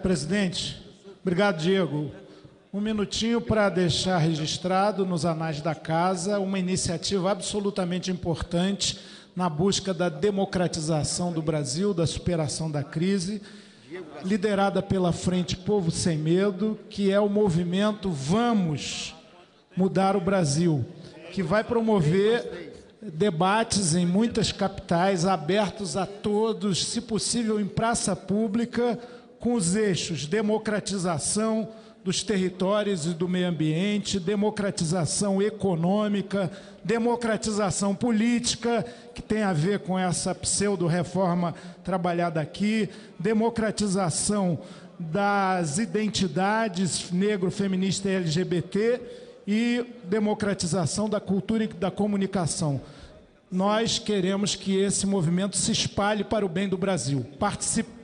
Presidente, obrigado, Diego. Um minutinho para deixar registrado nos anais da Casa uma iniciativa absolutamente importante na busca da democratização do Brasil, da superação da crise, liderada pela Frente Povo Sem Medo, que é o movimento Vamos Mudar o Brasil, que vai promover debates em muitas capitais, abertos a todos, se possível em praça pública, com os eixos democratização dos territórios e do meio ambiente, democratização econômica, democratização política, que tem a ver com essa pseudo-reforma trabalhada aqui, democratização das identidades negro, feminista e LGBT e democratização da cultura e da comunicação. Nós queremos que esse movimento se espalhe para o bem do Brasil. Participe